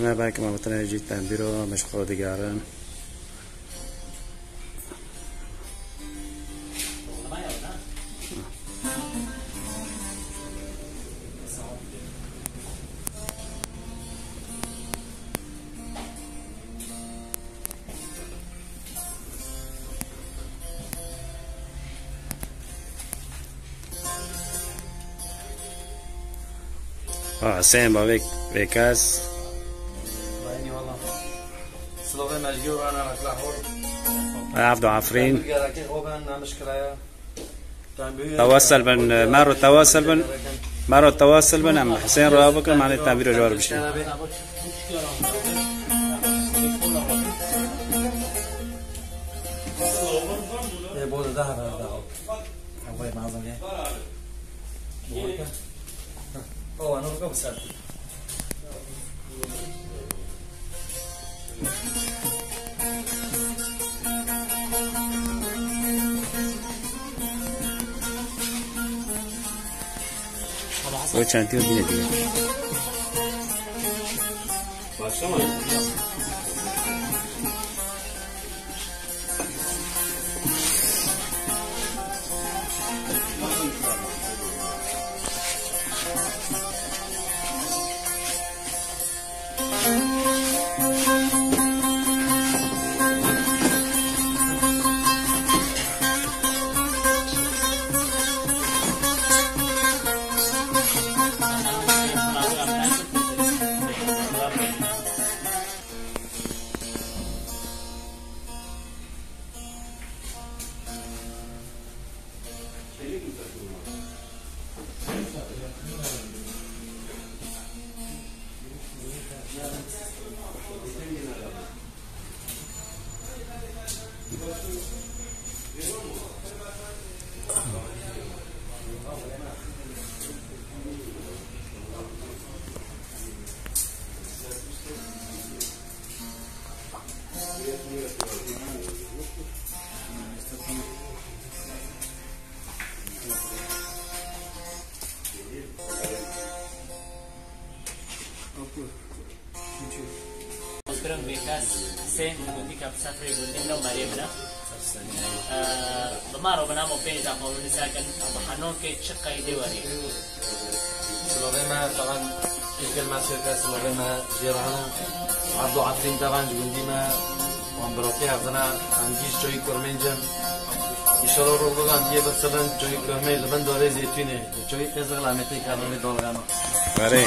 نه بلکه ما متن جیت تنبیر و مشخواه دیگران حسین با ویکاس باینی والله سلوه مجیو رانا مطلحور عبد عفرین گرکی خوبن نمشکلaya تواصل بن مرو تواصل بن ام حسين رابك معنى التعبير جوار بشي بود ذهب ابوي معظم جاي هو انا بقى بسال वो चाहती हो धीरे धीरे Sekarang bekas sen di kapsa free building no Mariamna. Bamaro banamo pena mo nisakan hanon ke chakay diwari. سلوغيما طبعا الكلمة شركة سلوغيما جيرانا عبدو عفرين طبعا جونديما وان بروكي عفزنا عنديش جوي كورمينجن إشارة روغو عندي بسلن جوي كورمين لبن دوري زيتوني جوي تزغل عمتي كاروني دولغانا بري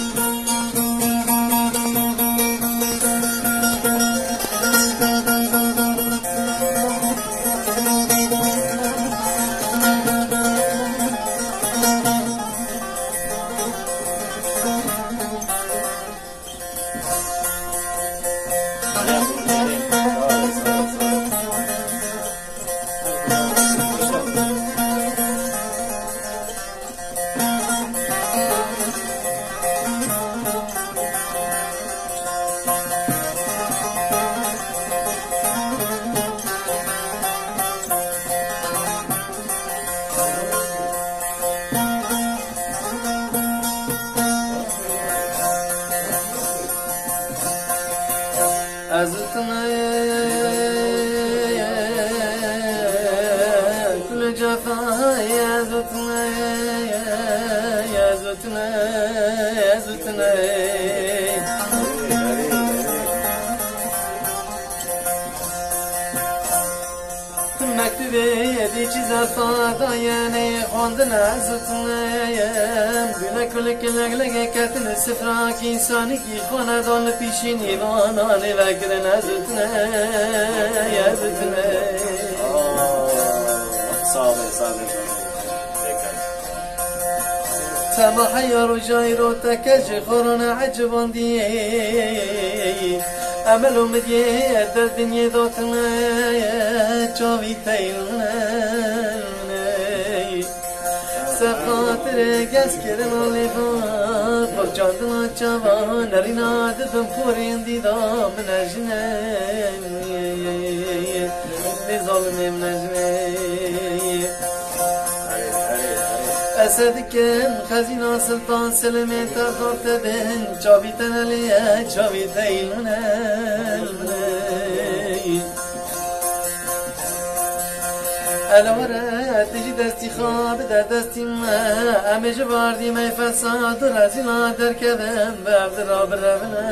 سفراك إنسانك خوانا دون بيشيني وانا نفكرنا زتنا يا زتنا صابر سمح يا رجايرو تكج خورنا عجبان دي أملو مديه الدنيا دوتنا جاوي تايلنا سفاتر گس کردن لیفان پر جاندنا چوان نرینا ددم خورین دیدام نجنه لی ظالمیم نجنه از صدقن خزینه سلطان سلمه تخارت بین چاوی تنلیه چاوی دیونه الوره تجی دستی خواب در دستی ما همه جواردی می فساد و رزیلا در کبم به عبد را برونه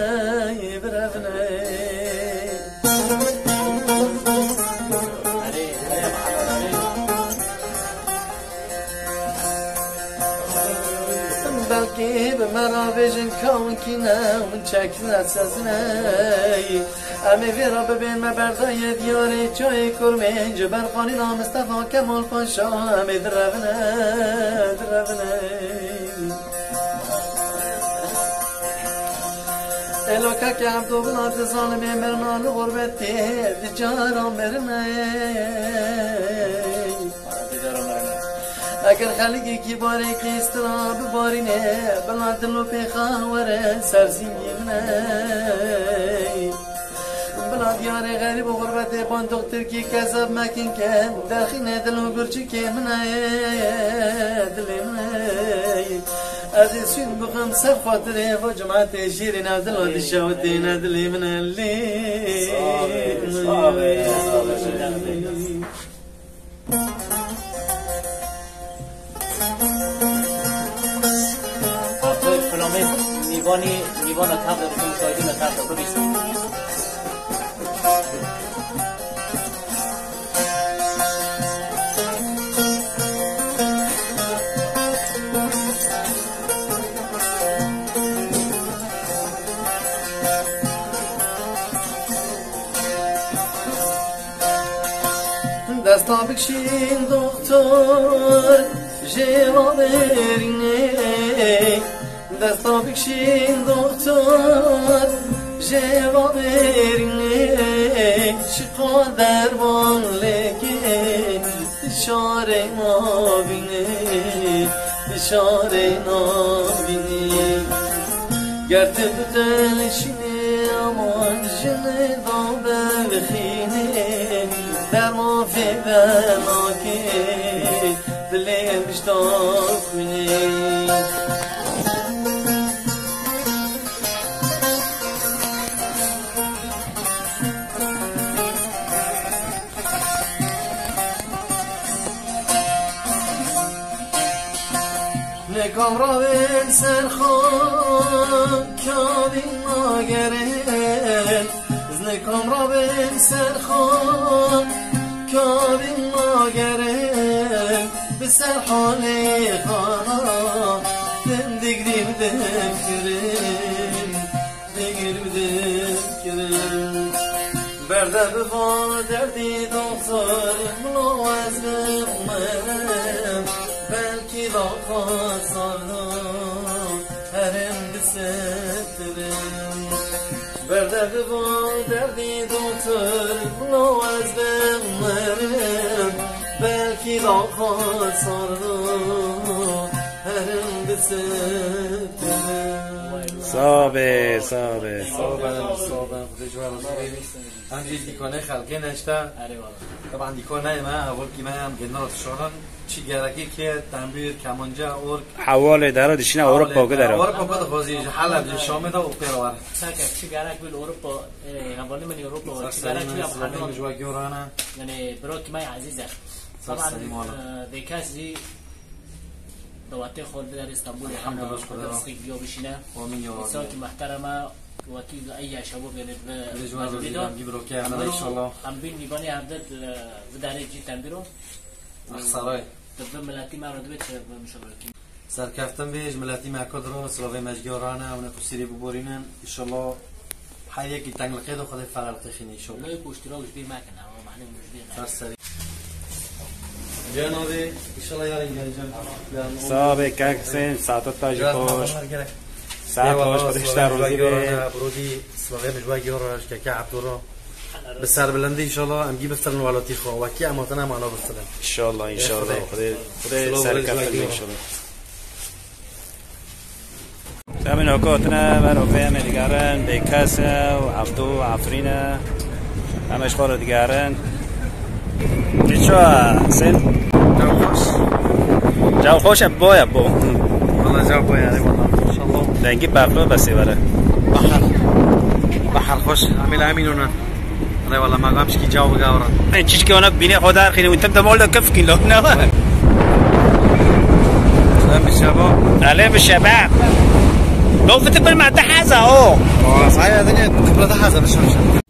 بلکه به مرا بجن کون کی نه اون چکن اساسنه همه ویرا ببین مبردای دیاره چای کرمنج برخانی نام مصطفی کمال پاشا همه درونه الوکا که عبدو بلاد ظالمی مرنال غربتی دیجارا مرنه اگر خلقی کی باری که استراب بارینه بلا دلو پیخاوره سرزیمینه بلا دیار غریب و غربت بان دکتر کی کذب مکن که داخینه دلو گرچی که منه دلمه از سوین بخم سر خاطره و جماعت شیرین دلو دشاوتین دلی منه لی نیوان تاب داریم شاهدی مطرح داریم دستا بکشین دکتر جوابرینه دستا بکشین دکتر جوابرینه شقا دربان لگه اشاره نابینه گرد بدلشینه امان جنه دابه بخینه در ما فیدنا که دلیم بشتاق کنه نکام را بین سرخان کابین ناگرن نکام را بین سرخان کابین ناگرن به سرحال خانا دگری بدم کرن برده بفان دردی دکتر ملوز بمرم بلکی داخل سالم هرم بسترم برده بفان دردی دکتر ملوز بمرم بلکی داخل سالم هرم بسترم صابر همجی دیکانه خلقه نشته طبعا دیکانه ما اول که من هم گنات شدن چی گرکی که تنبیر کمانجا اور حواله داره دشینه اروپا داره اروپا ده خوزی حلب شام ده و پیروار ساکت چی گرک بیل اروپا حواله من اروپا چی گرک بیل خانم جوا گورانه یعنی برات مای عزیزه طبعا دیکاسی دواتي خالد در اسطنبول الحمد لله درسي بيو بشينا امين يا رب ساكن محترمه وكيل اي شباب يعني بجوار نجيب روكي انا ان شاء الله ام بين نيباني عبد بداري جي تنبيرو اخسراي طب ملاتي ما ردبت مشاركين سركفتم بيج ملاتي مع كدرو سلوي مجيورانا ونكو سيري ببورينا ان شاء الله حياك تنقلقيد وخذ فرق تخيني ان شاء الله لا يكون اشتراك كبير معك انا معناه مش فرسري جنابي ان شاء الله يا رجال صاحب كاكسين ساعات تاج خوش ساعات خوش بتشتغل برودي سلوي مجوا جيوراش كعب دورو بسر بلندی ان شاء الله ام جيب استرن والاتي خو وكي اماتنا معنا بستن ان شاء الله خدا سر كفل ان شاء الله تمن حکومتنا و رفیع دیگران بیکس و عبدو و عفرینه همش خور دیگران چه سن جو خوش باید بو والله جو باید والله ان شاء الله لنگی بفلو بسی بره بحر خوش عمل امینونا والله ما قامش کی جو بقاورا این چیش که اونا بینه خدا خیلی وانت بدم اول کف کیلو نه سلام بالشباب عليه بالشباب لو فتت بالمعدة حازة اهو صحيح هذا كبرة حازة مش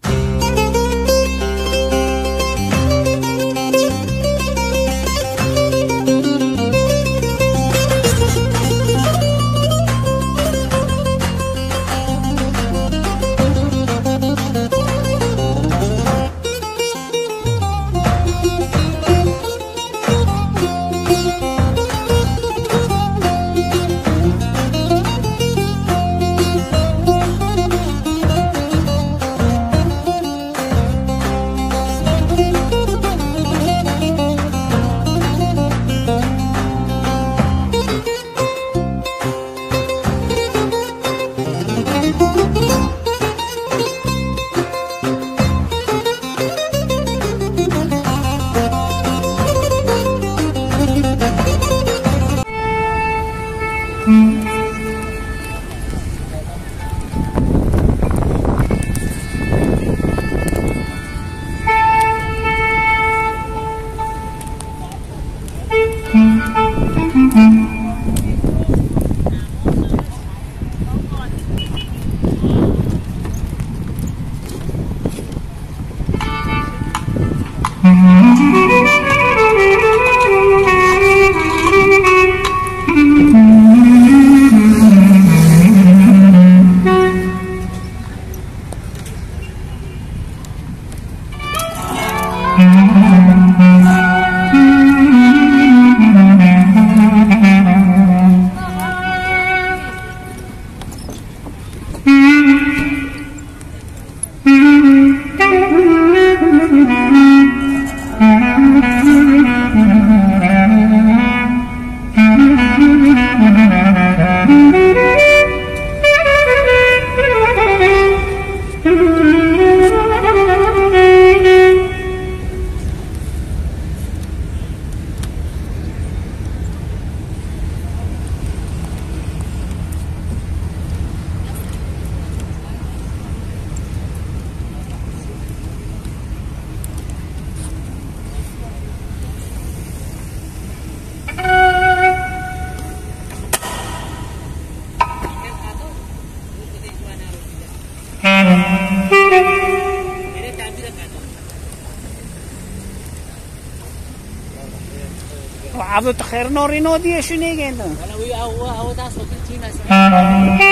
عبدو تخير نوري نودي شو نيجي انت انا ويا هو تاع صوت تي مثلا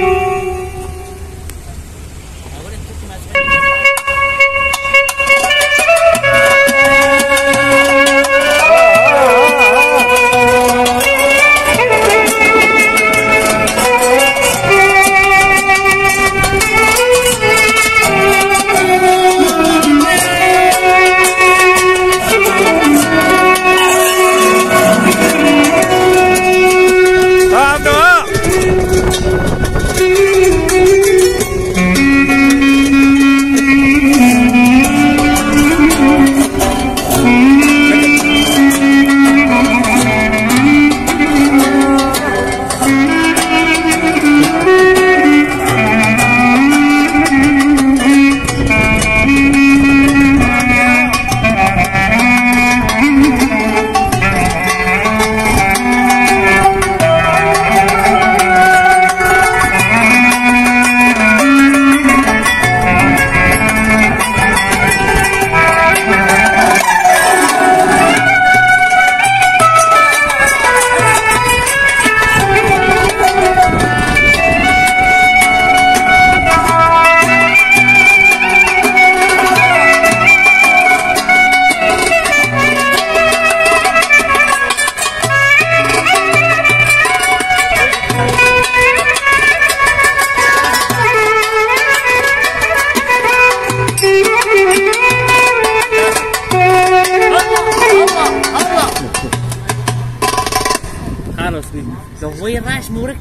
زوي راش مورك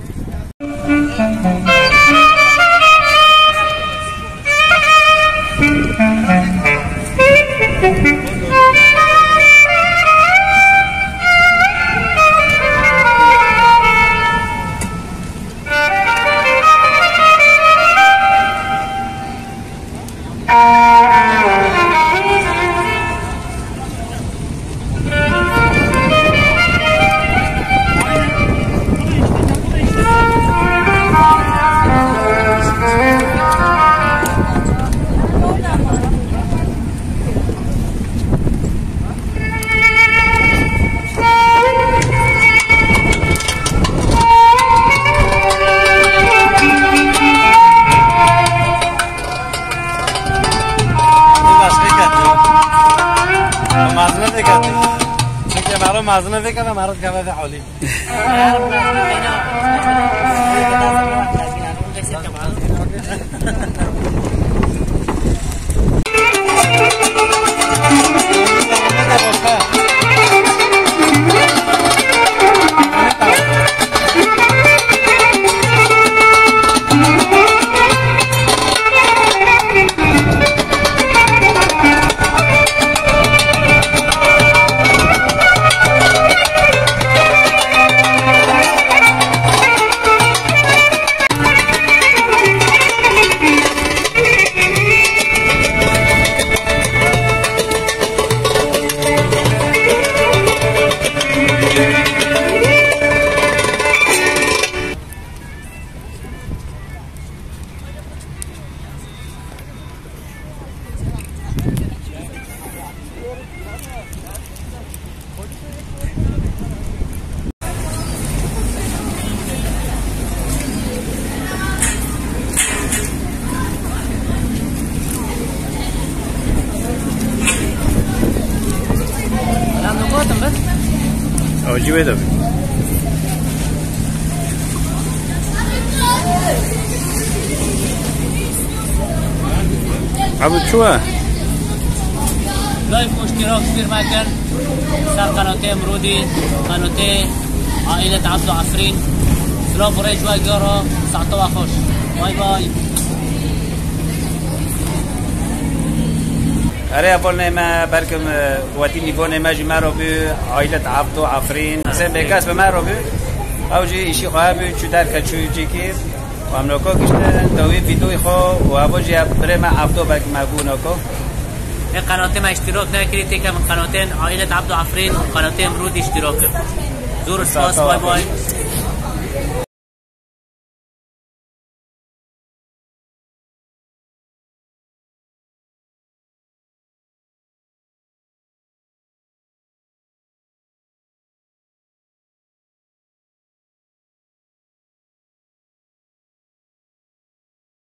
معزومه فکر کنم مرد کباب حالی اوجی بده ابو چوه لایف اشتراک دیر مکن سر قناة امرودی قناة عائلة عبدو عفرین سلام برای جوایگارا ساعتا و خوش بای بای اره اول نما برکم وقتی نیکون نما جمع رو بی عائلة عبدو عفرین سن بکاس به من رو بی اوجی ایشی خواه بی چو در کچوی جی کیر و امنوکا کشتن دوی ویدوی خواه و اوجی بره ما عبدو برک مگو نوکا این قناة ما اشتراک نکردید که من قناة عائلة عبدو عفرین و قناة امرود اشتراک زور سپاس بای بای